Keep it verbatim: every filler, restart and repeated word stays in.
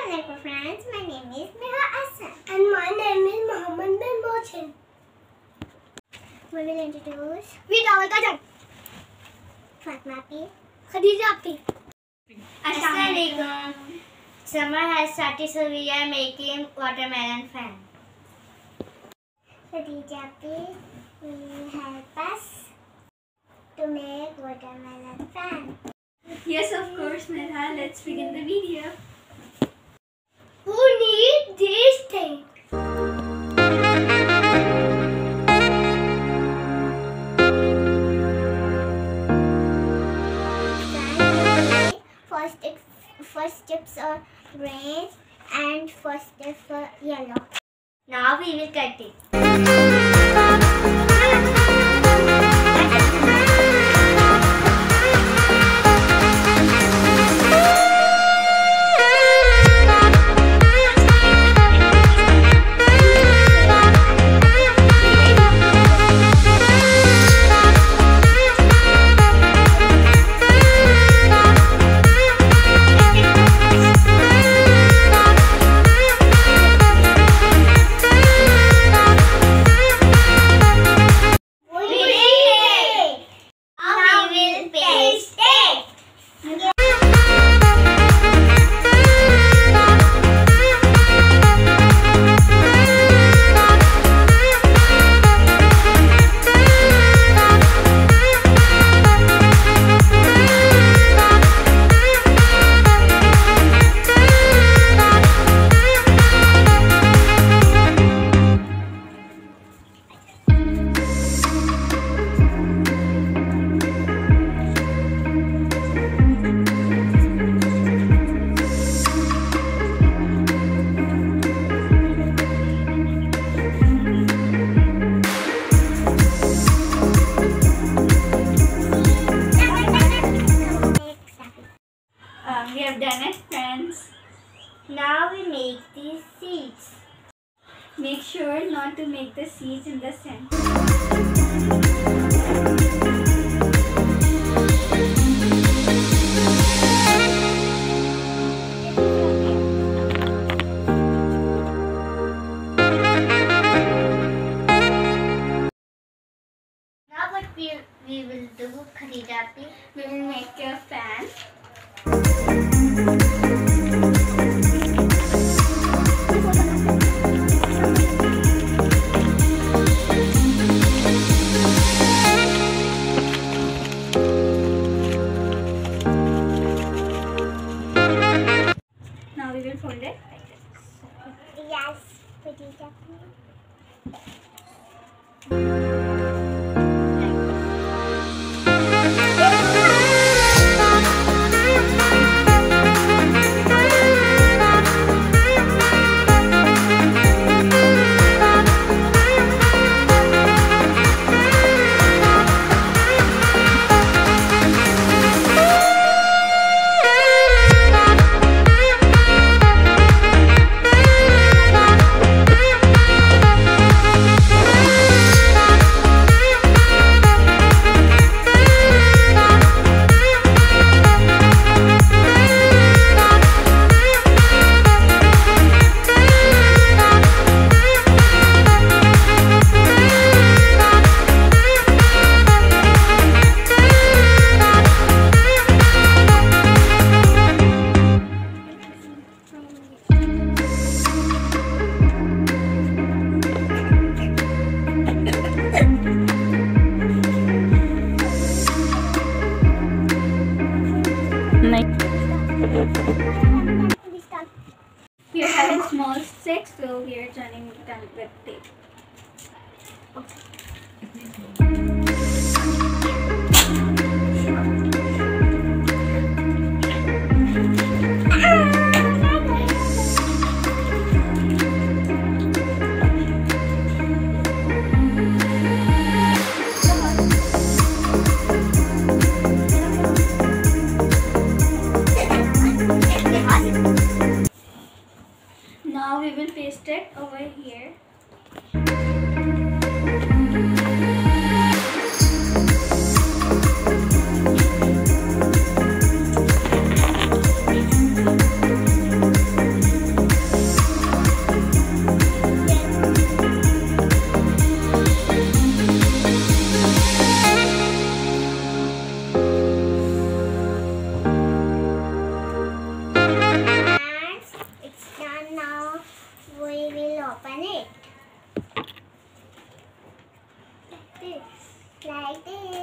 Assalamualaikum friends, my name is Meha Ahsan and my name is Muhammad bin Mohsin. We will introduce with our cousin Fatma P, Khadija P. Assalamualaikum. Summer has started, so we are making watermelon fan. Khadija P will help us to make watermelon fan. Yes, of course, Meha. Let's begin the video. Who needs this thing? First, first steps are green and first step for yellow. Now we will cut it. We have done it, friends. Now we make these seeds. Make sure not to make the seeds in the center. Now what we, we will do, Khadija P? We will make a fan. Now we will fold it like this. Yes, Khadija P. We are having small sticks, so we are joining them with tape. Now we will paste it over here. like this.